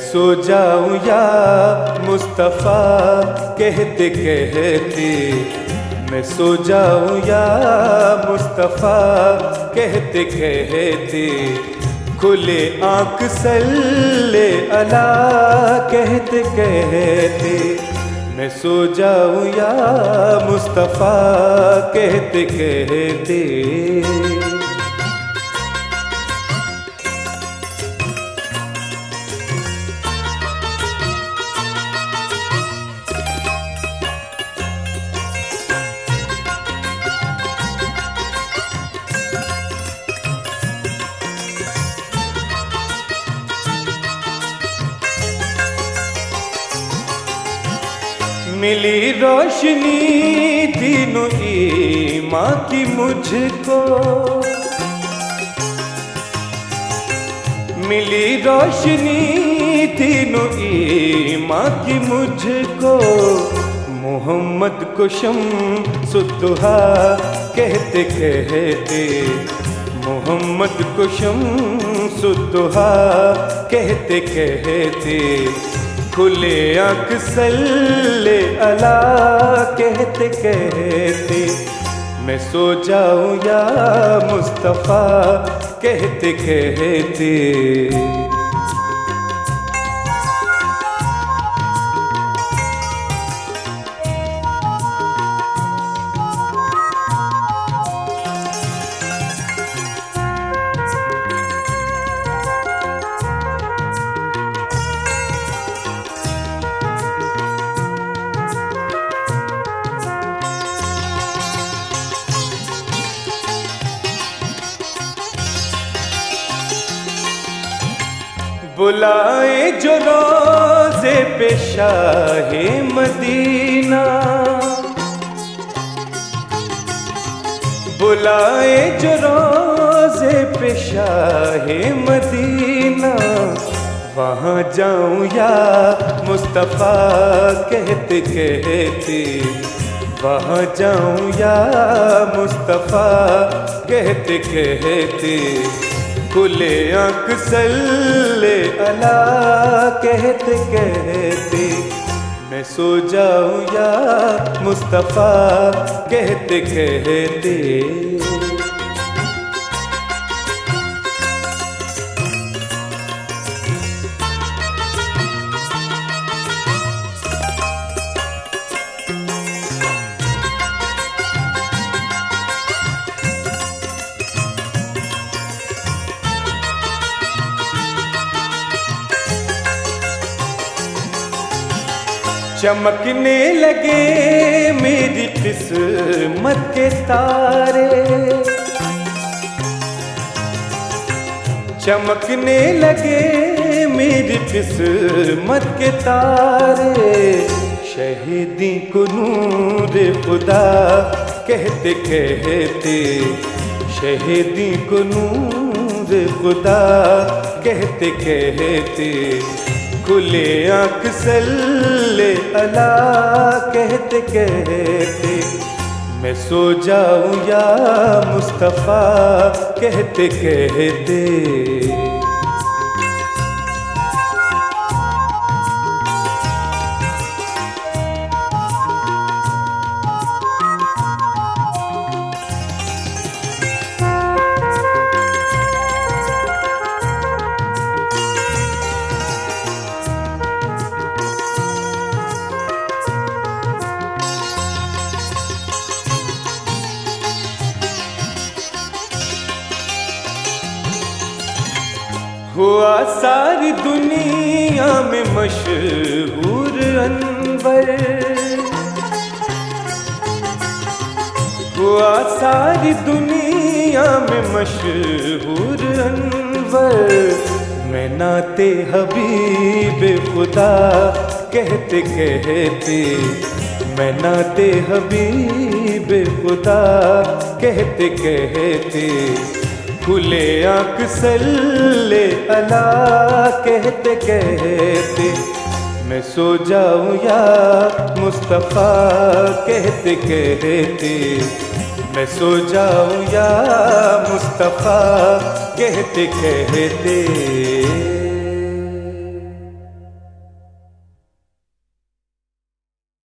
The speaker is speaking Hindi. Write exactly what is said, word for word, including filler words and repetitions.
सो जाऊं या मुस्तफ़ा कहते कहते, मैं सो जाऊं या मुस्तफ़ा कहते कहते, खुले आँख सल्ले अला कहते कहते, मैं सो जाऊं या मुस्तफ़ा कहते कहते। मिली रोशनी तीनों ईमां की मुझको, मिली रोशनी तीनों ईमां की मुझको, मोहम्मद को शम्सुद्दुहा कहते कहते, मोहम्मद को शम्सुद्दुहा कहते कहते, खुले आँख सल्ले अला कहते कहते, मैं सो जाऊं या मुस्तफ़ा कहते कहते। बुलाए जो रोज़े पे शाहे मदीना, बुलाए जो रोज़े पे शाहे मदीना, वहाँ जाऊं या मुस्तफ़ा कहते कहते, वहाँ जाऊं या मुस्तफ़ा कहते कहते, खुले आँख सल्ले अला कहते कहते, मैं सो जाऊं या मुस्तफ़ा कहते कहते। चमकने लगे मेरी किस्मत के तारे, चमकने लगे मेरी किस्मत के तारे, शहीदी को नूर खुदा कहते कहते, शहीदी को नूर खुदा कहते कहते, खुले आँख सल्ले अला कहते कहते, मैं सो जाऊं या मुस्तफ़ा कहते कहते। हुआ सारी दुनिया में मशहूर अनवर, हुआ सारी दुनिया में मशहूर अनवर, मैं नाते हबीब खुदा कहते कहते, मैं नाते हबीब खुदा कहते कहते, खुले आँख सल्ले अला कहते कहते, मैं सो जाऊं या मुस्तफ़ा कहते कहते, मैं सो जाऊं या मुस्तफ़ा कहते कहते।